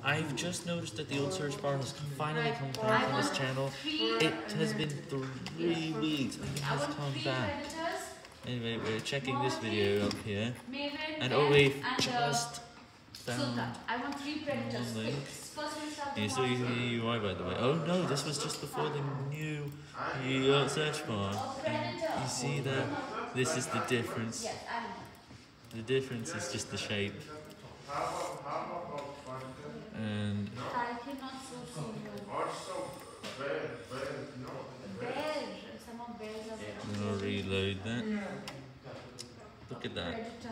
I've just noticed that the old search bar has finally come back on this channel. It has been 3 weeks and it has come back. Anyway, we're checking this video up here. And oh, we've just found one link. You're still using the UI, by the way. Oh no, this was just before the new search bar. And you see that this is the difference. The difference is just the shape. And I'll reload that. Look at that.